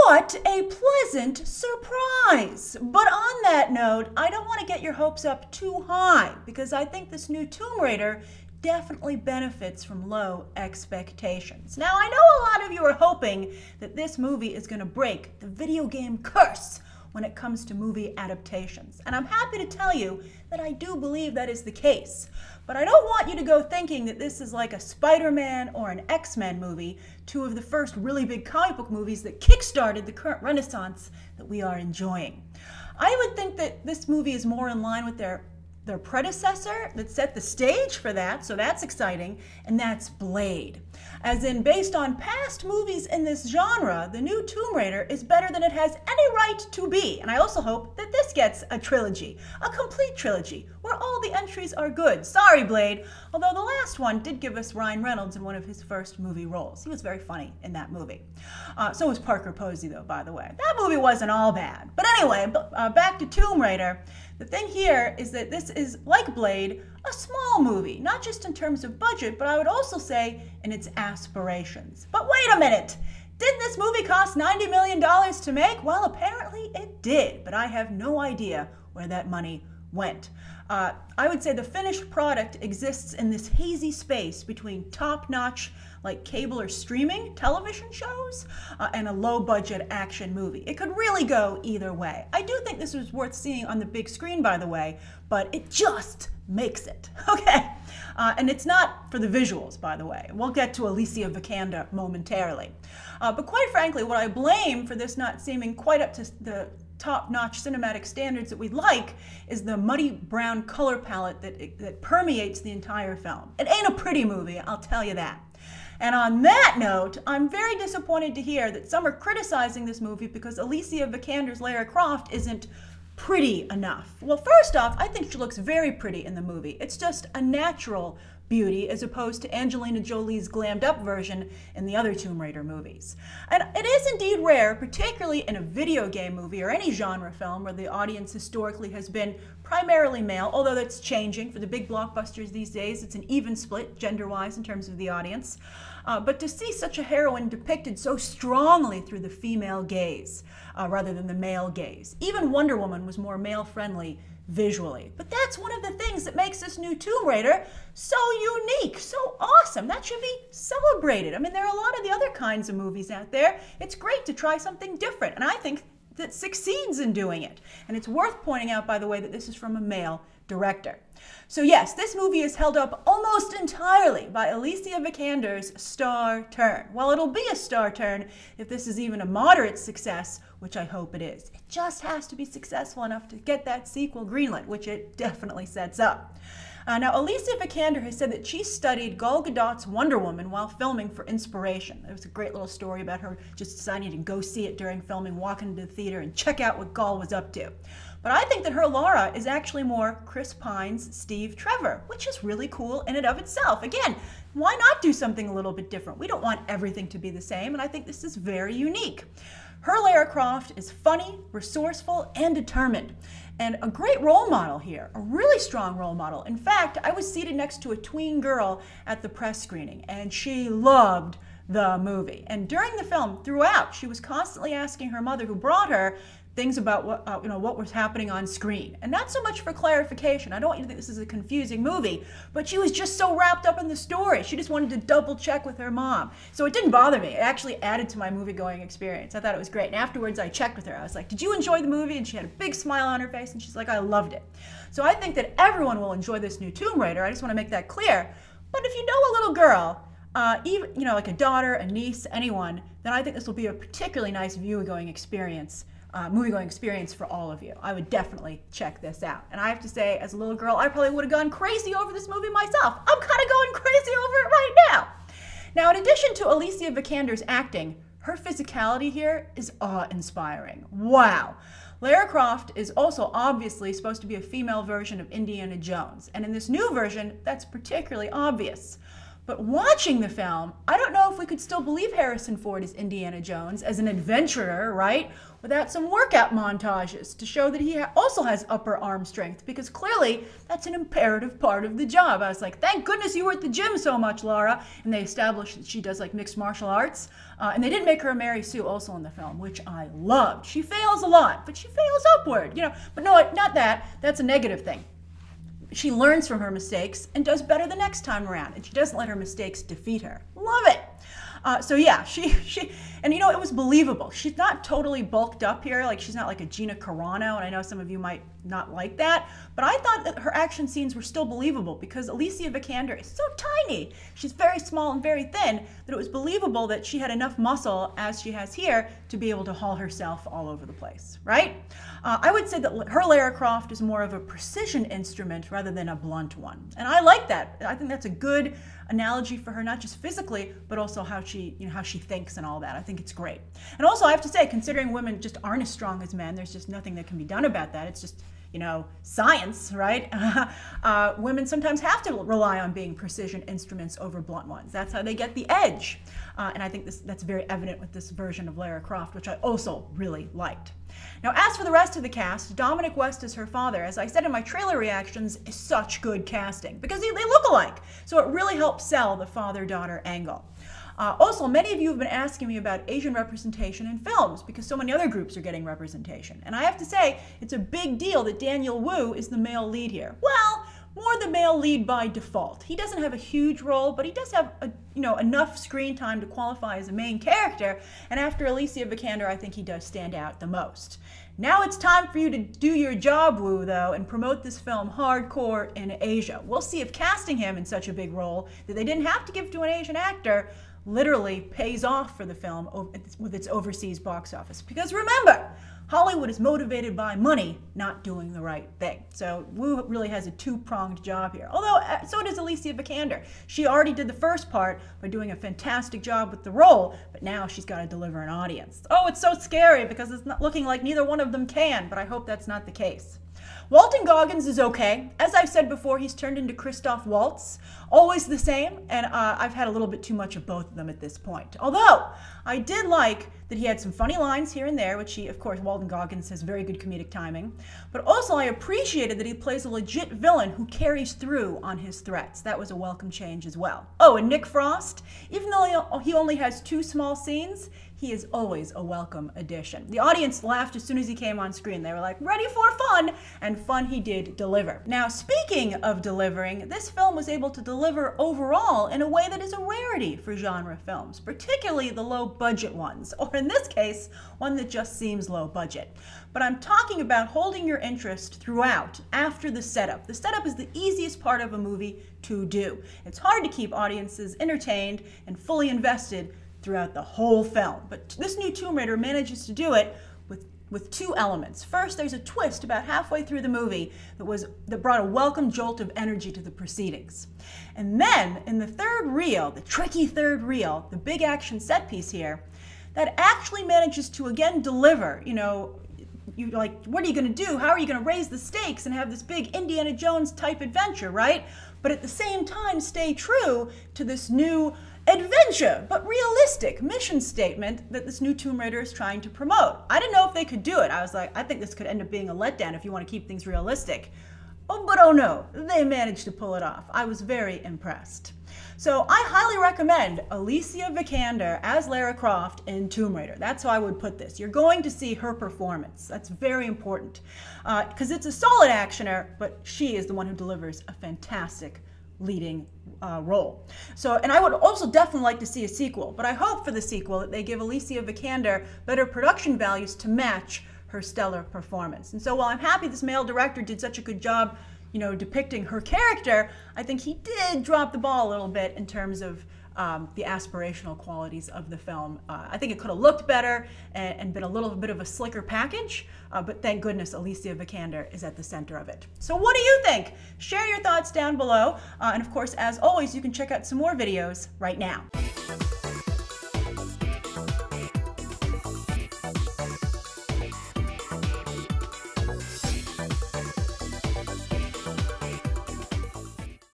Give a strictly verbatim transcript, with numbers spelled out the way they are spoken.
What a pleasant surprise! But on that note, I don't want to get your hopes up too high because I think this new Tomb Raider definitely benefits from low expectations. Now, I know a lot of you are hoping that this movie is going to break the video game curse when it comes to movie adaptations. And I'm happy to tell you that I do believe that is the case. But I don't want you to go thinking that this is like a Spider-Man or an X-Men movie, two of the first really big comic book movies that kickstarted the current renaissance that we are enjoying. I would think that this movie is more in line with their their predecessor that set the stage for that, so that's exciting, and that's Blade. As in, based on past movies in this genre, the new Tomb Raider is better than it has any right to be. And I also hope that this gets a trilogy, a complete trilogy, where all the entries are good. Sorry, Blade, although the last one did give us Ryan Reynolds in one of his first movie roles. He was very funny in that movie. Uh, so was Parker Posey, though, by the way. That movie wasn't all bad. But anyway, uh, back to Tomb Raider. The thing here is that this is, like Blade, a small movie, not just in terms of budget, but I would also say in its aspirations. But wait a minute! Didn't this movie cost ninety million dollars to make? Well, apparently it did, but I have no idea where that money went. Uh, I would say the finished product exists in this hazy space between top-notch, like cable or streaming television shows, uh, and a low-budget action movie. It could really go either way. I do think this was worth seeing on the big screen, by the way, but it just makes it, okay? Uh, and it's not for the visuals, by the way. We'll get to Alicia Vikander momentarily. Uh, but quite frankly, what I blame for this not seeming quite up to the top-notch cinematic standards that we'd like is the muddy brown color palette that, that permeates the entire film. It ain't a pretty movie, I'll tell you that. And on that note, I'm very disappointed to hear that some are criticizing this movie because Alicia Vikander's Lara Croft isn't pretty enough. Well, first off, I think she looks very pretty in the movie. It's just a natural beauty as opposed to Angelina Jolie's glammed up version in the other Tomb Raider movies. And it is indeed rare, particularly in a video game movie or any genre film where the audience historically has been primarily male, although that's changing. For the big blockbusters these days, it's an even split gender-wise in terms of the audience. Uh, but to see such a heroine depicted so strongly through the female gaze uh, rather than the male gaze. Even Wonder Woman was more male-friendly visually. But that's one of the things that makes this new Tomb Raider so unique, so awesome. That should be celebrated. I mean, there are a lot of the other kinds of movies out there. It's great to try something different, and I think that succeeds in doing it. And it's worth pointing out, by the way, that this is from a male director. So yes, this movie is held up almost entirely by Alicia Vikander's star turn. Well, it'll be a star turn if this is even a moderate success, which I hope it is. It just has to be successful enough to get that sequel greenlit, which it definitely sets up. Uh, now, Alicia Vikander has said that she studied Gal Gadot's Wonder Woman while filming for inspiration. There was a great little story about her just deciding to go see it during filming, walk into the theater, and check out what Gal was up to. But I think that her Lara is actually more Chris Pine's Steve Trevor, which is really cool in and of itself. Again, why not do something a little bit different? We don't want everything to be the same, and I think this is very unique. Her Lara Croft is funny, resourceful, and determined. And a great role model here, a really strong role model. In fact, I was seated next to a tween girl at the press screening, and she loved the movie. And during the film, throughout, she was constantly asking her mother, who brought her, things about what, uh, you know, what was happening on screen. And not so much for clarification. I don't want you to think this is a confusing movie, but she was just so wrapped up in the story. She just wanted to double check with her mom. So it didn't bother me. It actually added to my movie-going experience. I thought it was great. And afterwards, I checked with her. I was like, did you enjoy the movie? And she had a big smile on her face, and she's like, I loved it. So I think that everyone will enjoy this new Tomb Raider. I just want to make that clear. But if you know a little girl, uh, even, you know, like a daughter, a niece, anyone, then I think this will be a particularly nice view-going experience. Uh, movie-going experience for all of you. I would definitely check this out. And I have to say, as a little girl, I probably would have gone crazy over this movie myself. I'm kind of going crazy over it right now. Now, in addition to Alicia Vikander's acting, her physicality here is awe-inspiring. Wow. Lara Croft is also obviously supposed to be a female version of Indiana Jones. And in this new version, that's particularly obvious. But watching the film, I don't know if we could still believe Harrison Ford is Indiana Jones as an adventurer, right? Without some workout montages to show that he ha also has upper arm strength, because clearly that's an imperative part of the job. I was like, thank goodness you were at the gym so much, Lara. And they established that she does like mixed martial arts. Uh, and they did make her a Mary Sue also in the film, which I loved. She fails a lot, but she fails upward, you know. But no, not that. That's a negative thing. She learns from her mistakes and does better the next time around, and she doesn't let her mistakes defeat her. Love it. Uh, so yeah, she, she, and you know, it was believable. She's not totally bulked up here, like she's not like a Gina Carano, and I know some of you might not like that, but I thought that her action scenes were still believable because Alicia Vikander is so tiny. She's very small and very thin that it was believable that she had enough muscle, as she has here, to be able to haul herself all over the place, right? Uh, I would say that her Lara Croft is more of a precision instrument rather than a blunt one, and I like that. I think that's a good analogy for her, not just physically, but also how she, you know, how she thinks and all that. I think it's great. And also, I have to say, considering women just aren't as strong as men, there's just nothing that can be done about that. It's just, you know, science, right? uh, women sometimes have to rely on being precision instruments over blunt ones. That's how they get the edge. Uh, and I think this, that's very evident with this version of Lara Croft, which I also really liked. Now, as for the rest of the cast, Dominic West as her father, as I said in my trailer reactions, is such good casting because they, they look alike. So it really helps sell the father-daughter angle. Uh, also, many of you have been asking me about Asian representation in films because so many other groups are getting representation. And I have to say, it's a big deal that Daniel Wu is the male lead here. Well, more the male lead by default. He doesn't have a huge role, but he does have a, you know, enough screen time to qualify as a main character. And after Alicia Vikander, I think he does stand out the most. Now it's time for you to do your job, Wu, though, and promote this film hardcore in Asia. We'll see if casting him in such a big role that they didn't have to give to an Asian actor literally pays off for the film with its overseas box office. Because remember, Hollywood is motivated by money, not doing the right thing. So Wu really has a two-pronged job here. Although, so does Alicia Vikander. She already did the first part by doing a fantastic job with the role, but now she's got to deliver an audience. Oh, it's so scary because it's not looking like neither one of them can, but I hope that's not the case. Walton Goggins is okay. As I've said before, he's turned into Christoph Waltz. Always the same, and uh, I've had a little bit too much of both of them at this point. Although, I did like that he had some funny lines here and there, which he, of course, Walton Goggins has very good comedic timing. But also, I appreciated that he plays a legit villain who carries through on his threats. That was a welcome change as well. Oh, and Nick Frost, even though he only has two small scenes, he is always a welcome addition. The audience laughed as soon as he came on screen. They were like, ready for fun, and fun he did deliver. Now, speaking of delivering, this film was able to deliver overall in a way that is a rarity for genre films, particularly the low-budget ones, or in this case, one that just seems low budget. But I'm talking about holding your interest throughout, after the setup. The setup is the easiest part of a movie to do. It's hard to keep audiences entertained and fully invested throughout the whole film. But this new Tomb Raider manages to do it with, with two elements. First, there's a twist about halfway through the movie that, was, that brought a welcome jolt of energy to the proceedings. And then, in the third reel, the tricky third reel, the big action set piece here, that actually manages to again deliver, you know, you like, what are you going to do? How are you going to raise the stakes and have this big Indiana Jones type adventure, right? But at the same time, stay true to this new adventure, but realistic mission statement that this new Tomb Raider is trying to promote. I didn't know if they could do it. I was like, I think this could end up being a letdown if you want to keep things realistic. Oh, but oh no, they managed to pull it off. I was very impressed. So I highly recommend Alicia Vikander as Lara Croft in Tomb Raider. That's how I would put this. You're going to see her performance. That's very important because uh, it's a solid actioner, but she is the one who delivers a fantastic leading uh, role. So, and I would also definitely like to see a sequel, but I hope for the sequel that they give Alicia Vikander better production values to match her stellar performance. And so while I'm happy this male director did such a good job, you know, depicting her character, I think he did drop the ball a little bit in terms of um, the aspirational qualities of the film. Uh, I think it could have looked better and, and been a little bit of a slicker package, uh, but thank goodness Alicia Vikander is at the center of it. So what do you think? Share your thoughts down below, uh, and of course, as always, you can check out some more videos right now.